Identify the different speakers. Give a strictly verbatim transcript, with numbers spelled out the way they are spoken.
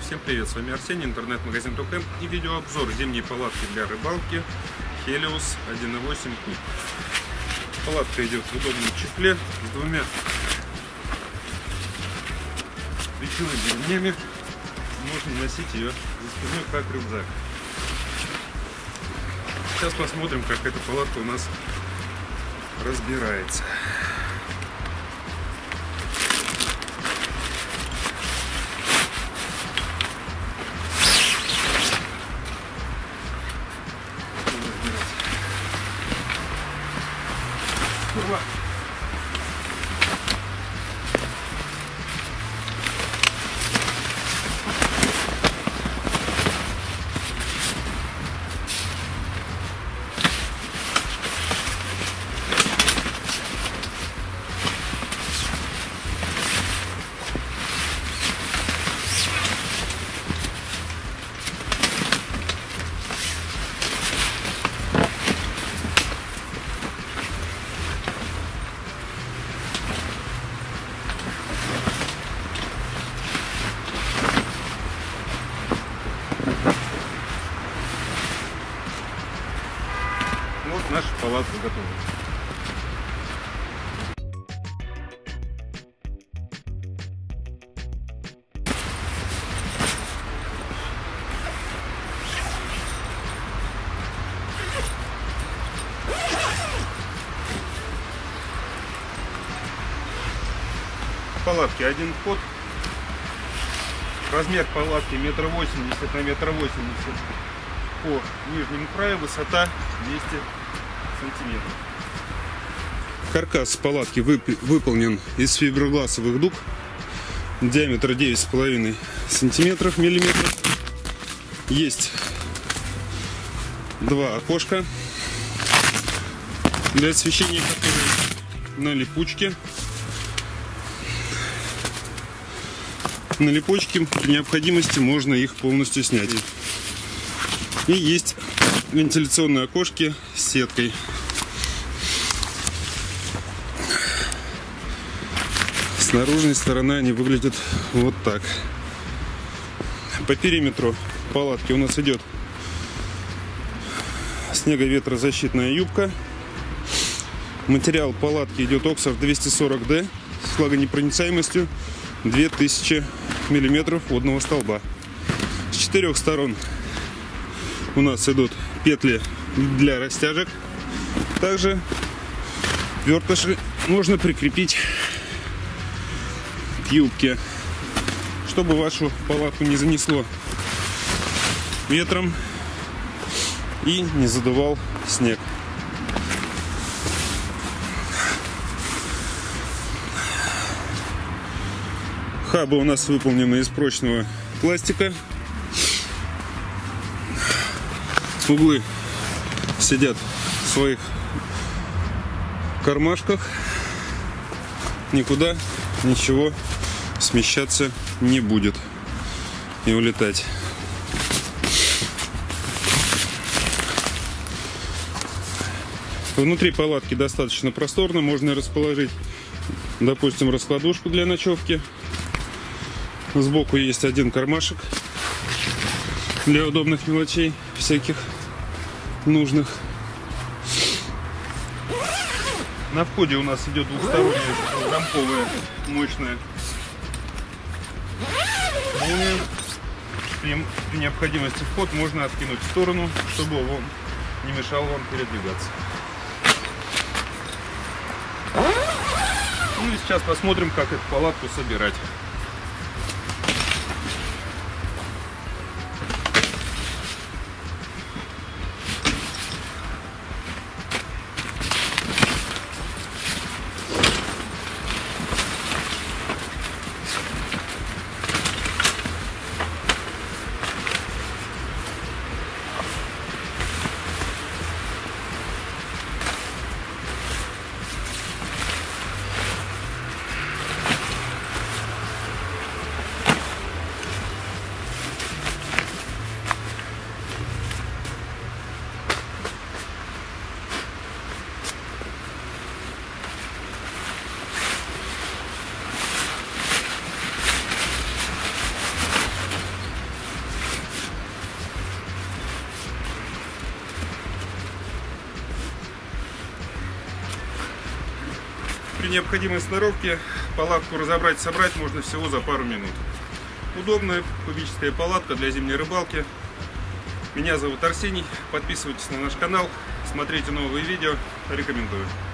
Speaker 1: Всем привет, с вами Арсений, интернет-магазин Токэмп и видеообзор зимней палатки для рыбалки Helios один и восемь куб. Палатка идет в удобном чехле с двумя плечевыми ремнями. Можно носить ее за спиной как рюкзак. Сейчас посмотрим, как эта палатка у нас разбирается. Курва. Вот наша палатка готова. В палатке один вход. Размер палатки метр восемьдесят на метр восемьдесят. По нижнему краю высота двести сантиметров. Каркас палатки вып выполнен из фиброгласовых дуг. Диаметр девять с половиной сантиметров миллиметров. Есть два окошка для освещения, которые на липучке. На липучке при необходимости можно их полностью снять. И есть вентиляционные окошки с сеткой. С наружной стороны они выглядят вот так. По периметру палатки у нас идет снеговетрозащитная юбка. Материал палатки идет Оксфорд двести сорок дэ с влагонепроницаемостью две тысячи миллиметров водного столба. С четырех сторон у нас идут петли для растяжек. Также вертыши можно прикрепить к юбке, чтобы вашу палатку не занесло ветром и не задувал снег. Хабы у нас выполнены из прочного пластика. Углы сидят в своих кармашках. Никуда ничего смещаться не будет и улетать. Внутри палатки достаточно просторно. Можно расположить, допустим, раскладушку для ночевки. Сбоку есть один кармашек для удобных мелочей всяких нужных. На входе у нас идет двухсторонняя рамковая мощная молния. При, при необходимости вход можно откинуть в сторону, чтобы он не мешал вам передвигаться. Ну и сейчас посмотрим, как эту палатку собирать. При необходимой сноровке палатку разобрать и собрать можно всего за пару минут. Удобная кубическая палатка для зимней рыбалки. Меня зовут Арсений. Подписывайтесь на наш канал, смотрите новые видео. Рекомендую.